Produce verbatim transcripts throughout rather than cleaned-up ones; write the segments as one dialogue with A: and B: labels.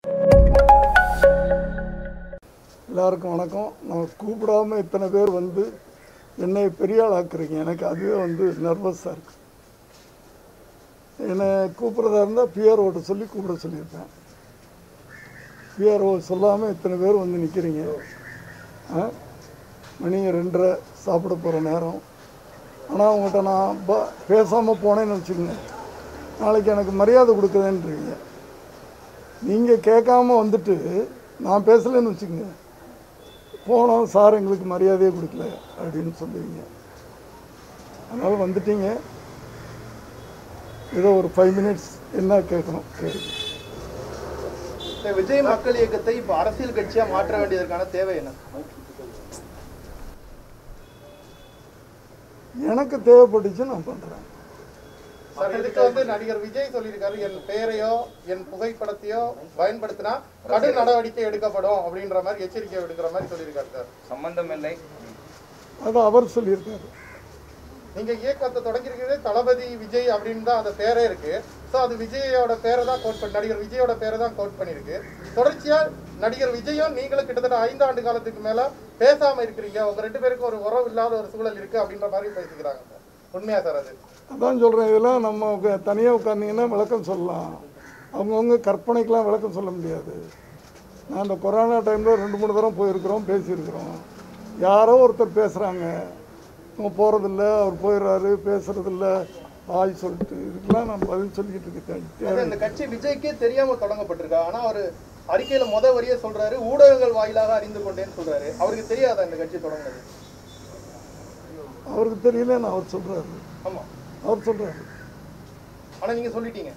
A: எல்லாருக்கும் வணக்கம். நான் கூப்பிடாமல் இத்தனை பேர் வந்து என்னை பெரிய ஆளாக்குறீங்க. எனக்கு அதுவே வந்து நர்வஸாக இருக்குது. என்னை கூப்பிட்றதா இருந்தால் பிஆர்ஓட்ட சொல்லி கூப்பிட சொல்லியிருப்பேன். பிஆர்ஓ சொல்லாமல் இத்தனை பேர் வந்து நிற்கிறீங்க. மணி ரெண்டரை சாப்பிட போகிற நேரம். ஆனால் அவங்கள்ட்ட நான் ப பேசாமல் போனேன்னு வச்சுக்கோங்க, நாளைக்கு எனக்கு மரியாதை கொடுக்குறேன்றீங்க. நீங்கள் கேட்காம வந்துட்டு நான் பேசலைன்னு வச்சுக்கோங்க, போனோம் சார் எங்களுக்கு மரியாதையே கொடுக்கல அப்படின்னு சொல்லுவீங்க. அதனால் வந்துட்டீங்க, ஏதோ ஒரு ஃபைவ் மினிட்ஸ் என்ன கேட்கணும் கேட்குங்க.
B: விஜய் மக்கள் இயக்கத்தை இப்போ அரசியல் கட்சியாக மாற்ற வேண்டியதற்கான தேவை என்ன?
A: எனக்கு தேவைப்பட்டுச்சு நான் பண்ணுறேன்.
B: இதுக்கு வந்து நடிகர் விஜய் சொல்லியிருக்காரு, என் பெயரையோ என் புகைப்படத்தையோ பயன்படுத்தினா கடும் நடவடிக்கை எடுக்கப்படும் அப்படின்ற மாதிரி எச்சரிக்கை எடுக்கிற மாதிரி சொல்லியிருக்காரு சார். சம்பந்தம் இல்லை,
A: அது அவர் சொல்லியிருக்காரு.
B: நீங்க இயக்கத்தை தொடங்கியிருக்கிறதே தளபதி விஜய் அப்படின்னு தான் அந்த பேரே இருக்கு. ஸோ அது விஜயோட பேரை தான் கோட் பண்ணி, நடிகர் விஜயோட பேரை தான் கோட் பண்ணியிருக்கு. தொடர்ச்சியா நடிகர் விஜயும் நீங்களும் கிட்டத்தட்ட ஐந்து ஆண்டு காலத்துக்கு மேல பேசாம இருக்கிறீங்க. உங்க ரெண்டு பேருக்கும் ஒரு உறவு இல்லாத ஒரு சூழல் இருக்கு அப்படின்ற மாதிரி பேசிக்கிறாங்க சார். உண்மையா சார்? அது
A: அதான் சொல்கிறேன். இதெல்லாம் நம்ம தனியாக உட்காந்திங்கன்னா விளக்கம் சொல்லலாம், அவங்கவுங்க கற்பனைக்கெலாம் விளக்கம் சொல்ல முடியாது. நான் அந்த கொரோனா டைமில் ரெண்டு மூணு தரம் போயிருக்கிறோம், பேசியிருக்கிறோம். யாரோ ஒருத்தர் பேசுகிறாங்க, அவங்க போகிறதில்ல, அவர் போயிடுறாரு, பேசுகிறதில்ல, ஆய் சொல்லிட்டு இதுக்கெல்லாம் நான் பதில் சொல்லிக்கிட்டு இருக்கேன்.
B: இந்த கட்சி விஜய்க்கே தெரியாமல் தொடங்கப்பட்டிருக்கா? ஆனால் அவர் அறிக்கையில் முத வரியே சொல்கிறாரு, ஊடகங்கள் வாயிலாக அறிந்து கொண்டேன்னு சொல்கிறாரு. அவருக்கு தெரியாதா இந்த கட்சி தொடங்குது?
A: அவருக்கு தெரியலன்னு அவர் சொல்கிறாரு.
B: ஆமாம்,
A: அவர் சொல்கிறாரு.
B: ஆனால் நீங்கள் சொல்லிட்டீங்க.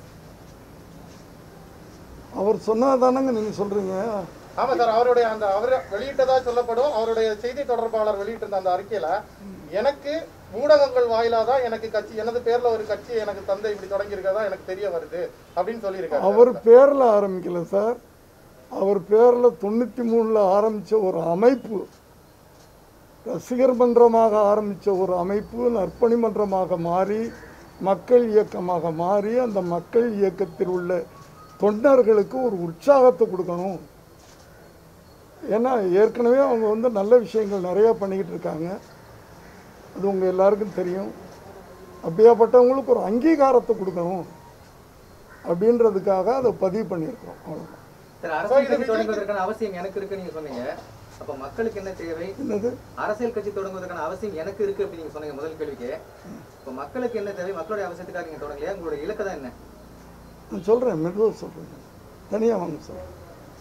A: அவர் சொன்னால் தானங்க நீங்கள் சொல்கிறீங்க.
B: ஆமாம் சார், அவருடைய அந்த அவர் வெளியிட்டதா சொல்லப்படும். அவருடைய செய்தி தொடர்பாளர் வெளியிட்டிருந்த அந்த அறிக்கையில் எனக்கு ஊடகங்கள் வாயிலாக தான் எனக்கு கட்சி, எனது பேரில் ஒரு கட்சி எனக்கு தந்தை இப்படி தொடங்கி இருக்கிறதா எனக்கு தெரிய வருது அப்படின்னு சொல்லியிருக்காரு.
A: அவர் பேரில் ஆரம்பிக்கல சார், அவர் பேரில் தொண்ணூற்றி மூணில் ஆரம்பித்த ஒரு அமைப்பு, ரசிகர் மன்றமாக ஆரம்பித்த ஒரு அமைப்பு நற்பணி மன்றமாக மாறி மக்கள் இயக்கமாக மாறி அந்த மக்கள் இயக்கத்தில் உள்ள தொண்டர்களுக்கு ஒரு உற்சாகத்தை கொடுக்கணும். ஏன்னா ஏற்கனவே அவங்க வந்து நல்ல விஷயங்கள் நிறையா பண்ணிக்கிட்டு இருக்காங்க, அது உங்கள் எல்லாருக்கும் தெரியும். அப்படியாப்பட்டவங்களுக்கு ஒரு அங்கீகாரத்தை கொடுக்கணும் அப்படின்றதுக்காக அதை பதிவு பண்ணியிருக்கிறோம். அவ்வளோதான்.
C: அவசியம் எனக்கு இருக்கு நீங்க சொன்னீங்க. அப்ப மக்களுக்கு என்ன தேவை?
A: என்னது
C: அரசியல் கட்சி தொடங்குவதற்கான அவசியம் எனக்கு இருக்கு அப்படின்னு நீங்க சொன்னீங்க முதல் கேள்விக்கு. இப்ப மக்களுக்கு என்ன தேவை? மக்களுடைய அவசியத்துக்காக நீங்க தொடங்கலையா? உங்களுடைய இலக்கு தான் என்ன?
A: நான் சொல்றேன், மெதுவாக சொல்றேன். தனியா வாங்க சொல்றேன்,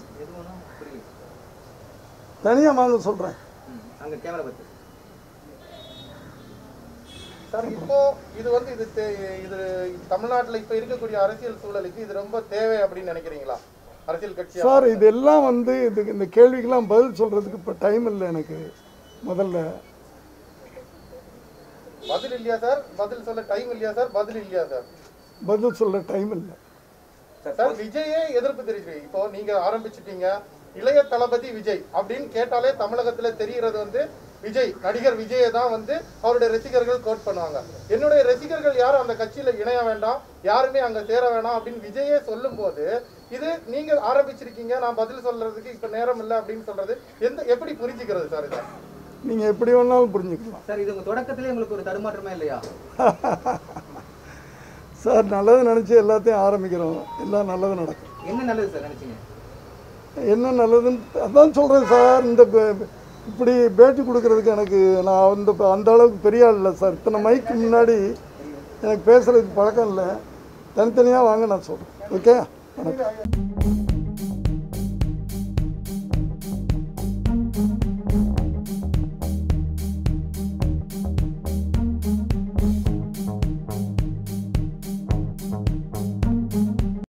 A: தனியா வாங்க சொல்றேன்.
C: அங்க கேமரா பத்தி
B: சார், இப்போ இது வந்து இது இது தமிழ்நாட்டில் இப்போ இருக்கக்கூடிய அரசியல் சூழலுக்கு இது ரொம்ப தேவை அப்படின்னு நினைக்கிறீங்களா? அரசியல் கட்சி
A: சார் இதெல்லாம் வந்து இதுக்கு இந்த கேள்விக்கெல்லாம் பதில் சொல்றதுக்கு இப்போ டைம் இல்லை எனக்கு. முதல்ல
B: பதில் இல்லையா சார்? பதில் சொல்ல டைம் இல்லையா சார்? பதில் இல்லையா சார்?
A: பதில் சொல்ல டைம் இல்லை
B: சார். விஜயே எதிர்ப்பு தெரிவிக்கிறீங்க. இப்போ நீங்க ஆரம்பிச்சிட்டீங்க இளைய தளபதி விஜய் அப்படின்னு கேட்டாலே தமிழகத்துல தெரிகிறது வந்து விஜய், நடிகர் விஜயை தான் வந்து அவருடைய ரசிகர்கள் கோட் பண்ணுவாங்க. என்னுடைய ரசிகர்கள் யாரும் அந்த கட்சியில இணைய வேண்டாம், யாருமே அங்க சேர வேண்டாம் அப்படின்னு விஜயே சொல்லும் போது இது நீங்க ஆரம்பிச்சிருக்கீங்க, நான் பதில் சொல்றதுக்கு இப்ப நேரம் இல்லை அப்படின்னு சொல்றது எந்த எப்படி புரிஞ்சுக்கிறது சார்? இதை
A: நீங்க எப்படி வேணாலும் புரிஞ்சுக்கலாம்
C: சார். இது உங்க தொடக்கத்திலே உங்களுக்கு ஒரு தடுமாற்றமே இல்லையா
A: சார்? நல்லது நினைச்சு எல்லாத்தையும் ஆரம்பிக்கிறோம், எல்லாம் நல்லது நடக்கும்.
C: என்ன நல்லது சார் நினைச்சீங்க?
A: என்ன நல்லதுன்னு அதான் சொல்கிறேன் சார். இந்த இப்படி பேட்டி கொடுக்கறதுக்கு எனக்கு நான் அந்த அந்த அளவுக்கு பெரிய ஆள் இல்லை சார். இத்தனை மைக்கு முன்னாடி எனக்கு பேசுகிறதுக்கு பழக்கம் இல்லை. தனித்தனியாக வாங்க நான் சொல்கிறேன். ஓகே, வணக்கம்.